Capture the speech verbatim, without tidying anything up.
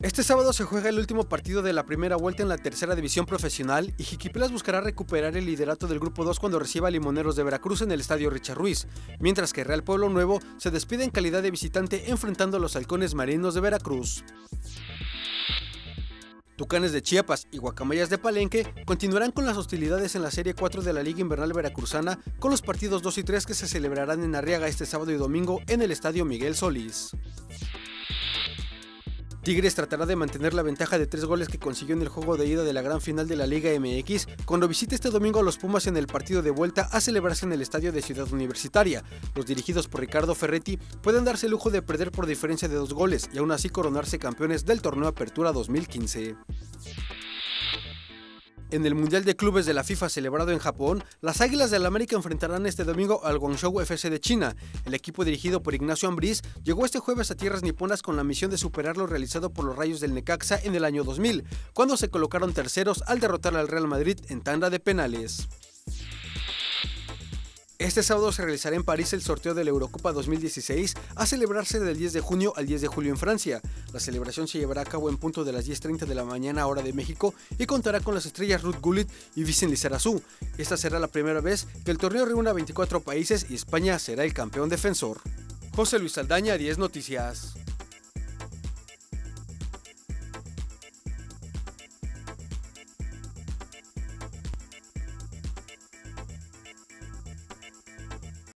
Este sábado se juega el último partido de la primera vuelta en la tercera división profesional y Jiquipilas buscará recuperar el liderato del grupo dos cuando reciba a Limoneros de Veracruz en el estadio Richard Ruiz, mientras que Real Pueblo Nuevo se despide en calidad de visitante enfrentando a los Halcones Marinos de Veracruz. Tucanes de Chiapas y Guacamayas de Palenque continuarán con las hostilidades en la Serie cuatro de la Liga Invernal Veracruzana con los partidos dos y tres que se celebrarán en Arriaga este sábado y domingo en el estadio Miguel Solís. Tigres tratará de mantener la ventaja de tres goles que consiguió en el juego de ida de la gran final de la Liga M X cuando visite este domingo a los Pumas en el partido de vuelta a celebrarse en el estadio de Ciudad Universitaria. Los dirigidos por Ricardo Ferretti pueden darse el lujo de perder por diferencia de dos goles y aún así coronarse campeones del torneo Apertura dos mil quince. En el Mundial de Clubes de la FIFA celebrado en Japón, las Águilas del América enfrentarán este domingo al Guangzhou F C de China. El equipo dirigido por Ignacio Ambriz llegó este jueves a tierras niponas con la misión de superar lo realizado por los Rayos del Necaxa en el año dos mil, cuando se colocaron terceros al derrotar al Real Madrid en tanda de penales. Este sábado se realizará en París el sorteo de la Eurocopa dos mil dieciséis, a celebrarse del diez de junio al diez de julio en Francia. La celebración se llevará a cabo en punto de las diez treinta de la mañana hora de México y contará con las estrellas Ruud Gullit y Vicent Lizarazu. Esta será la primera vez que el torneo reúna a veinticuatro países y España será el campeón defensor. José Luis Saldaña, diez Noticias.